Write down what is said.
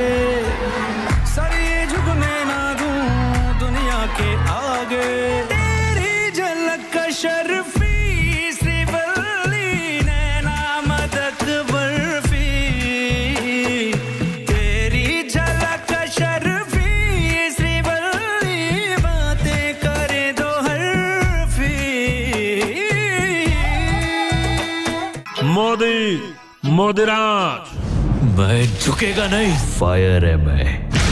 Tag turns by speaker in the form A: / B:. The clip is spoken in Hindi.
A: सर ये झुकने ना दूं दुनिया के आगे। तेरी झलक का शर्फी श्रीवल्ली नैना मदक बर्फी। तेरी झलक का शर्फी श्रीवल्ली बातें करे दो हरफी।
B: मोदी मोदीराज।
C: मैं झुकेगा नहीं, फायर है मैं।